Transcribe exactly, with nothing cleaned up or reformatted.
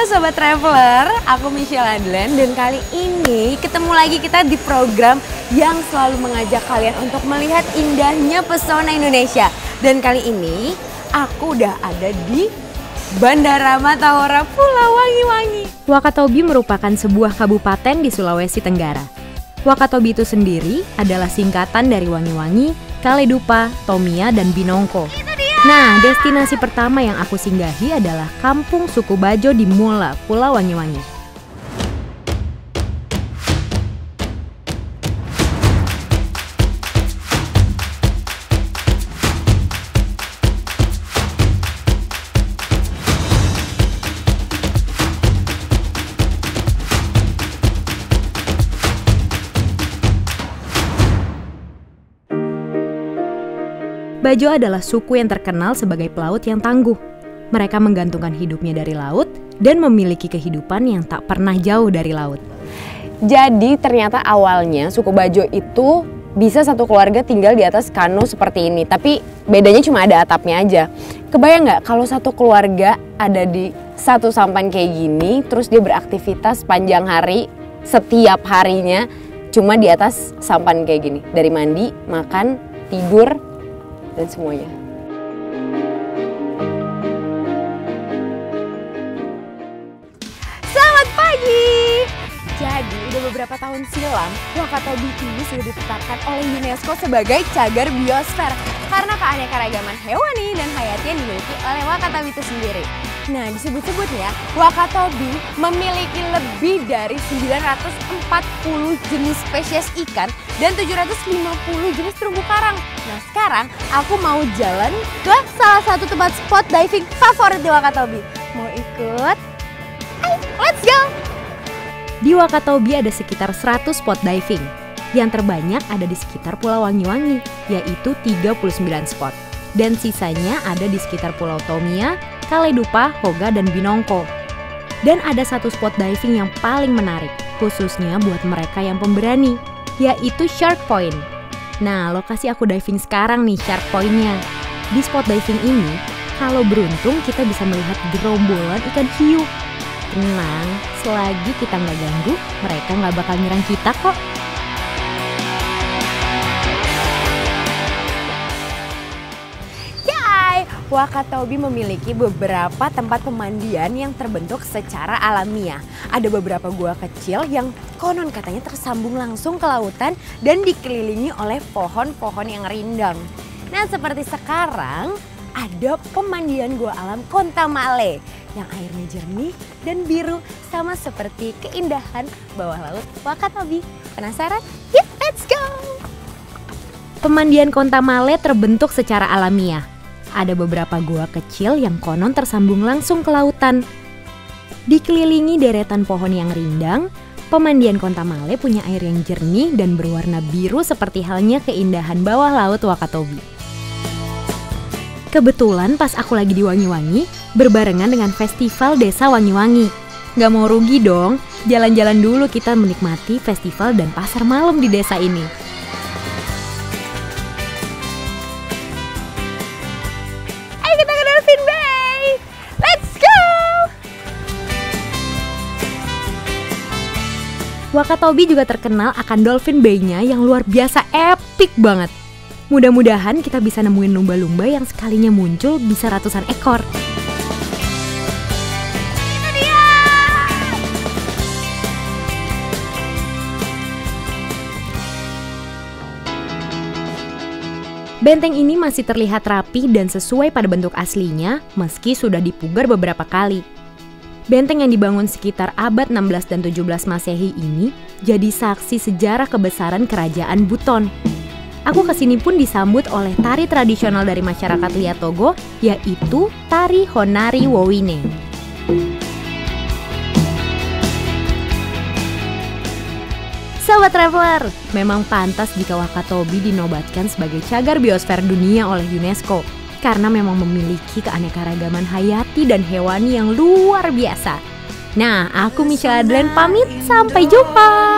Sobat Traveler, aku Michelle Adlen dan kali ini ketemu lagi kita di program yang selalu mengajak kalian untuk melihat indahnya pesona Indonesia. Dan kali ini aku udah ada di Bandara Mataora Pulau Wangi-Wangi. Wakatobi merupakan sebuah kabupaten di Sulawesi Tenggara. Wakatobi itu sendiri adalah singkatan dari Wangi-Wangi, Kaledupa, Tomia, dan Binongko. Nah, destinasi pertama yang aku singgahi adalah Kampung Suku Bajo di Mola, Pulau Wangi-Wangi. Bajo adalah suku yang terkenal sebagai pelaut yang tangguh. Mereka menggantungkan hidupnya dari laut dan memiliki kehidupan yang tak pernah jauh dari laut. Jadi ternyata awalnya suku Bajo itu bisa satu keluarga tinggal di atas kano seperti ini. Tapi bedanya cuma ada atapnya aja. Kebayang nggak kalau satu keluarga ada di satu sampan kayak gini, terus dia beraktivitas panjang hari setiap harinya cuma di atas sampan kayak gini. Dari mandi, makan, tidur, dan semuanya. Selamat pagi! Jadi udah beberapa tahun silam, Wakatobi ini sudah ditetapkan oleh UNESCO sebagai cagar biosfer karena keanekaragaman hewani dan hayati yang dimiliki oleh Wakatobi itu sendiri. Nah, disebut-sebut ya, Wakatobi memiliki lebih dari sembilan ratus empat puluh jenis spesies ikan dan tujuh ratus lima puluh jenis terumbu karang. Nah, sekarang aku mau jalan ke salah satu tempat spot diving favorit di Wakatobi. Mau ikut? Ayo, let's go! Di Wakatobi ada sekitar seratus spot diving. Yang terbanyak ada di sekitar Pulau Wangi-Wangi, yaitu tiga puluh sembilan spot. Dan sisanya ada di sekitar Pulau Tomia, Kaledupa, Hoga, dan Binongko. Dan ada satu spot diving yang paling menarik, khususnya buat mereka yang pemberani, yaitu Shark Point. Nah, lokasi aku diving sekarang nih, Shark Point-nya. Di spot diving ini, kalau beruntung kita bisa melihat gerombolan ikan hiu. Tenang, selagi kita nggak ganggu, mereka nggak bakal nyerang kita kok. Wakatobi memiliki beberapa tempat pemandian yang terbentuk secara alamiah. Ada beberapa gua kecil yang konon katanya tersambung langsung ke lautan dan dikelilingi oleh pohon-pohon yang rindang. Nah, seperti sekarang ada pemandian gua alam Kontamale yang airnya jernih dan biru sama seperti keindahan bawah laut Wakatobi. Penasaran? Yuk, let's go! Pemandian Kontamale terbentuk secara alamiah. Ada beberapa gua kecil yang konon tersambung langsung ke lautan. Dikelilingi deretan pohon yang rindang, pemandian Kontamale punya air yang jernih dan berwarna biru seperti halnya keindahan bawah laut Wakatobi. Kebetulan pas aku lagi di Wangi-Wangi, berbarengan dengan festival Desa Wangi-Wangi. Gak mau rugi dong, jalan-jalan dulu kita menikmati festival dan pasar malam di desa ini. Wakatobi juga terkenal akan Dolphin Bay-nya yang luar biasa epic banget. Mudah-mudahan kita bisa nemuin lumba-lumba yang sekalinya muncul bisa ratusan ekor. Itu dia! Benteng ini masih terlihat rapi dan sesuai pada bentuk aslinya meski sudah dipugar beberapa kali. Benteng yang dibangun sekitar abad enam belas dan tujuh belas Masehi ini jadi saksi sejarah kebesaran kerajaan Buton. Aku kesini pun disambut oleh tari tradisional dari masyarakat Lia Togo, yaitu tari Honari Wowine. Sobat Traveler, memang pantas jika Wakatobi dinobatkan sebagai cagar biosfer dunia oleh UNESCO. Karena memang memiliki keanekaragaman hayati dan hewani yang luar biasa. Nah, aku Michelle Adlen pamit, sampai jumpa!